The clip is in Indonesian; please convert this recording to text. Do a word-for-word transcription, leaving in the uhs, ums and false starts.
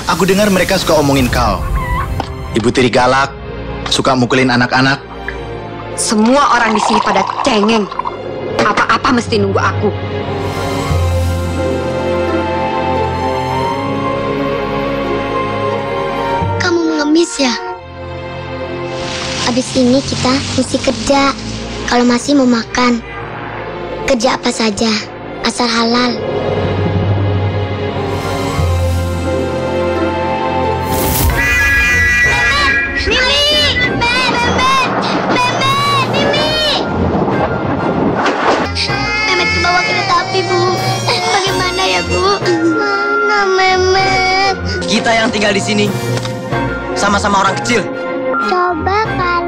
Aku dengar mereka suka omongin kau. Ibu tiri galak, suka mukulin anak-anak. Semua orang di sini pada cengeng. Apa-apa mesti nunggu aku. Kamu mengemis ya? Abis ini kita mesti kerja. Kalau masih mau makan, kerja apa saja, asal halal. Bagaimana ya, Bu? Mana Memet? Kita yang tinggal di sini sama-sama orang kecil. Coba kalau